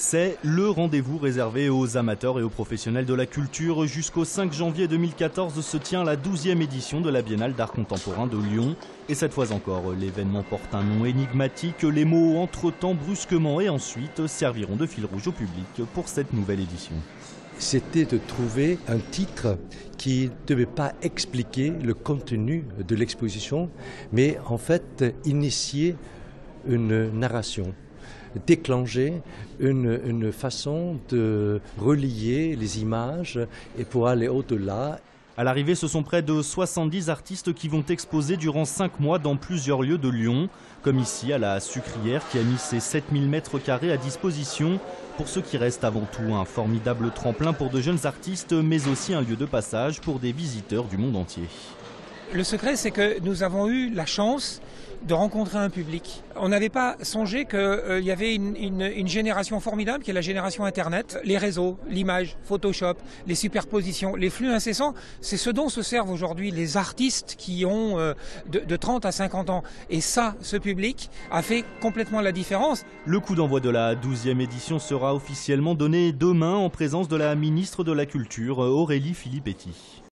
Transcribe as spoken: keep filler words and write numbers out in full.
C'est le rendez-vous réservé aux amateurs et aux professionnels de la culture. Jusqu'au cinq janvier deux mille quatorze se tient la douzième édition de la Biennale d'art contemporain de Lyon. Et cette fois encore, l'événement porte un nom énigmatique. Les mots « entre-temps »,« brusquement » et « ensuite » serviront de fil rouge au public pour cette nouvelle édition. C'était de trouver un titre qui ne devait pas expliquer le contenu de l'exposition, mais en fait initier une narration, déclencher une, une façon de relier les images et pour aller au-delà. À l'arrivée, ce sont près de soixante-dix artistes qui vont exposer durant cinq mois dans plusieurs lieux de Lyon, comme ici à la Sucrière qui a mis ses sept mille mètres carrés à disposition pour ce qui reste avant tout un formidable tremplin pour de jeunes artistes, mais aussi un lieu de passage pour des visiteurs du monde entier. Le secret, c'est que nous avons eu la chance de rencontrer un public. On n'avait pas songé qu'il euh, y avait une, une, une génération formidable qui est la génération Internet. Les réseaux, l'image, Photoshop, les superpositions, les flux incessants, c'est ce dont se servent aujourd'hui les artistes qui ont euh, de, de trente à cinquante ans. Et ça, ce public a fait complètement la différence. Le coup d'envoi de la douzième édition sera officiellement donné demain en présence de la ministre de la Culture, Aurélie Filippetti.